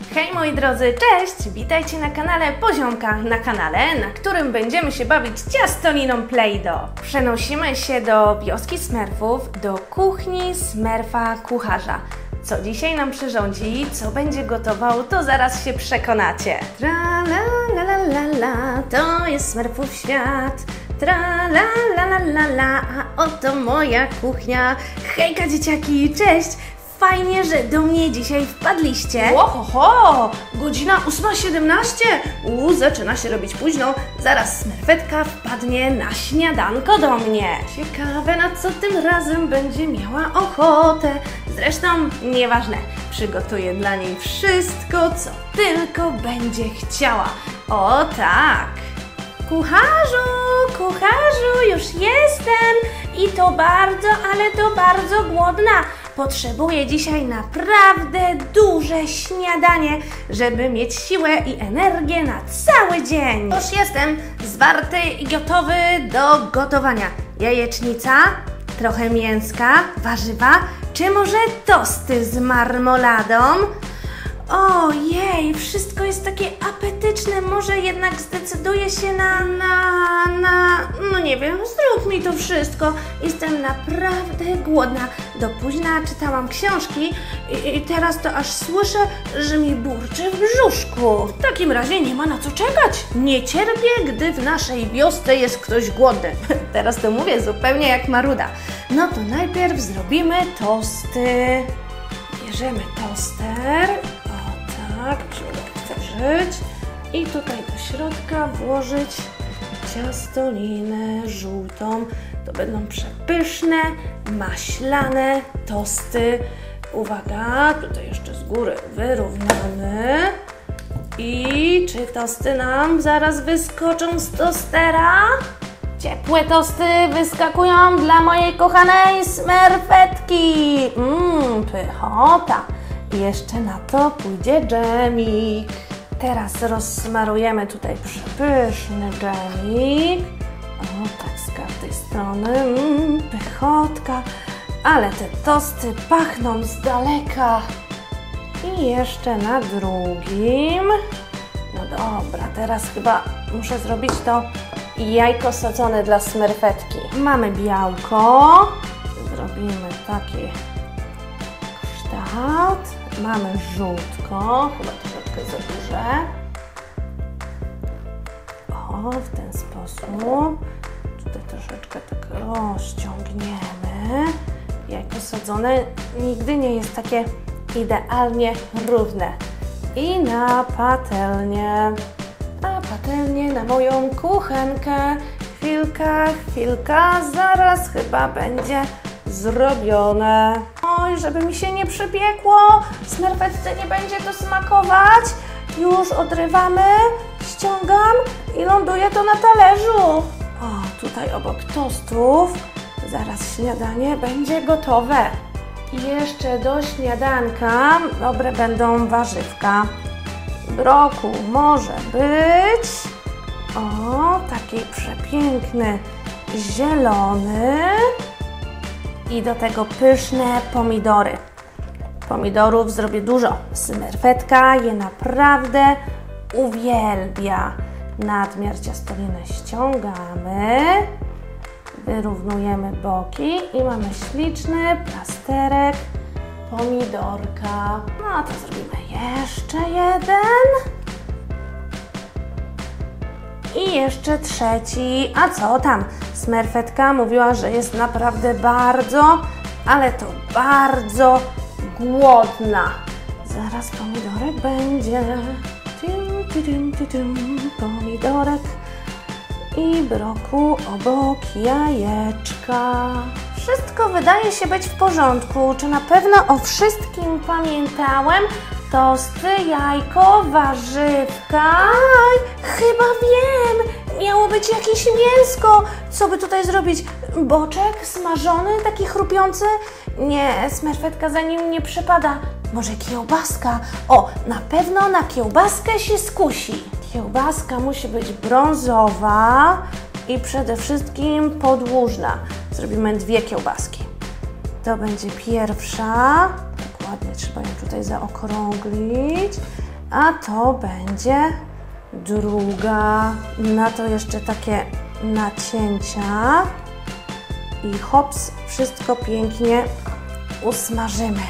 Hej moi drodzy, cześć! Witajcie na kanale Poziomka, na kanale, na którym będziemy się bawić ciastoliną Play-Doh. Przenosimy się do wioski Smurfów, do kuchni Smurfa kucharza. Co dzisiaj nam przyrządzi, co będzie gotował, to zaraz się przekonacie. Tra la la la la la, to jest Smurfów świat. Tra la la la la la, a oto moja kuchnia. Hejka dzieciaki, cześć! Fajnie, że do mnie dzisiaj wpadliście. Ohoho, godzina 8:17. Zaczyna się robić późno. Zaraz Smurfetka wpadnie na śniadanko do mnie. Ciekawe, na co tym razem będzie miała ochotę. Zresztą nieważne, przygotuję dla niej wszystko, co tylko będzie chciała. O tak! Kucharzu, już jestem i to bardzo, ale to bardzo głodna. Potrzebuję dzisiaj naprawdę duże śniadanie, żeby mieć siłę i energię na cały dzień. Już jestem zwarty i gotowy do gotowania. Jajecznica, trochę mięska, warzywa, czy może tosty z marmoladą? Ojej, wszystko jest takie apetyczne, może jednak zdecyduję się no nie wiem, zrób mi to wszystko. Jestem naprawdę głodna. Do późna czytałam książki i teraz to aż słyszę, że mi burczy w brzuszku. W takim razie nie ma na co czekać. Nie cierpię, gdy w naszej wiosce jest ktoś głodny. Teraz to mówię zupełnie jak Maruda. No to najpierw zrobimy tosty. Bierzemy toster. Tak, musimy go otworzyć i tutaj do środka włożyć ciastolinę żółtą. To będą przepyszne, maślane tosty. Uwaga, tutaj jeszcze z góry wyrównamy. I czy tosty nam zaraz wyskoczą z tostera? Ciepłe tosty wyskakują dla mojej kochanej Smurfetki. Pychota. I jeszcze na to pójdzie dżemik. Teraz rozsmarujemy tutaj przepyszny dżemik. O, tak z każdej strony. Pychotka. Ale te tosty pachną z daleka. I jeszcze na drugim. No dobra, teraz chyba muszę zrobić to jajko sadzone dla Smurfetki. Mamy białko. Zrobimy taki kształt. Mamy żółtko, chyba troszeczkę za duże. O, w ten sposób. Tutaj troszeczkę tak rozciągniemy. Jajko sadzone nigdy nie jest takie idealnie równe. I na patelnię. A patelnię na moją kuchenkę. Chwilka, zaraz chyba będzie zrobione. Oj, żeby mi się nie przypiekło, Smurfetce nie będzie to smakować. Już odrywamy, ściągam i ląduje to na talerzu. O, tutaj obok tostów zaraz śniadanie będzie gotowe. I jeszcze do śniadanka dobre będą warzywka. Brokuł może być. O, taki przepiękny zielony. I do tego pyszne pomidory. Pomidorów zrobię dużo. Smurfetka je naprawdę uwielbia. Nadmiar ciastoliny ściągamy. Wyrównujemy boki i mamy śliczny plasterek pomidorka. No to zrobimy jeszcze jeden. I jeszcze trzeci. A co tam? Smurfetka mówiła, że jest naprawdę bardzo, ale to bardzo głodna. Zaraz pomidorek będzie. Pomidorek i brokuł obok jajeczka. Wszystko wydaje się być w porządku. Czy na pewno o wszystkim pamiętałem? Tosty, jajko, warzywka. Aj, chyba wiem. Miało być jakieś mięsko. Co by tutaj zrobić? Boczek smażony, taki chrupiący? Nie, Smurfetka za nim nie przepada. Może kiełbaska? O, na pewno na kiełbaskę się skusi. Kiełbaska musi być brązowa i przede wszystkim podłużna. Zrobimy 2 kiełbaski. To będzie pierwsza. Ładnie trzeba ją tutaj zaokrąglić. A to będzie druga. Na to jeszcze takie nacięcia. I hops, wszystko pięknie usmażymy.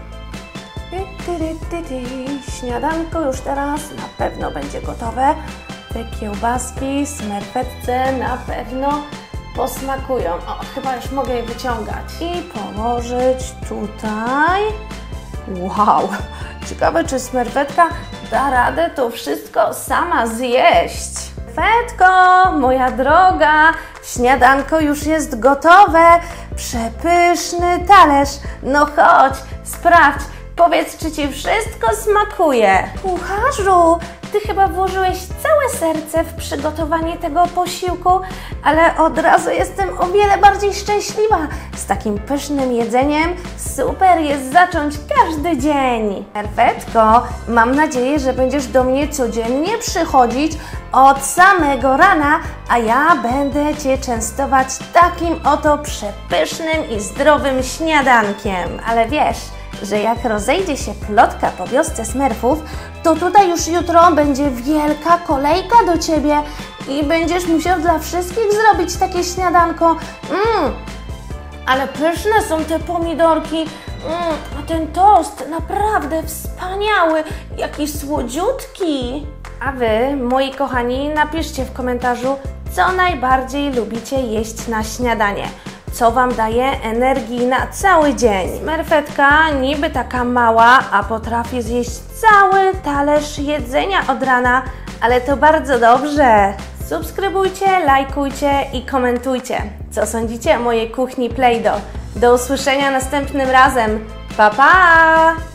Śniadanko już teraz na pewno będzie gotowe. Te kiełbaski, smerfetce na pewno posmakują. O, chyba już mogę je wyciągać. I położyć tutaj. Wow! Ciekawe, czy smerfetka da radę to wszystko sama zjeść. Smerfetko, moja droga, śniadanko już jest gotowe. Przepyszny talerz. No chodź, sprawdź. Powiedz, czy Ci wszystko smakuje. Kucharzu, Ty chyba włożyłeś całe serce w przygotowanie tego posiłku, ale od razu jestem o wiele bardziej szczęśliwa. Z takim pysznym jedzeniem super jest zacząć każdy dzień. Perfetko, mam nadzieję, że będziesz do mnie codziennie przychodzić od samego rana, a ja będę Cię częstować takim oto przepysznym i zdrowym śniadankiem. Ale wiesz, że jak rozejdzie się plotka po wiosce Smurfów, to tutaj już jutro będzie wielka kolejka do Ciebie i będziesz musiał dla wszystkich zrobić takie śniadanko. Ale pyszne są te pomidorki, a ten tost naprawdę wspaniały, jaki słodziutki. A Wy, moi kochani, napiszcie w komentarzu, co najbardziej lubicie jeść na śniadanie. Co Wam daje energii na cały dzień. Smerfetka niby taka mała, a potrafi zjeść cały talerz jedzenia od rana, ale to bardzo dobrze. Subskrybujcie, lajkujcie i komentujcie, co sądzicie o mojej kuchni Play-Doh. Do usłyszenia następnym razem. Pa, pa!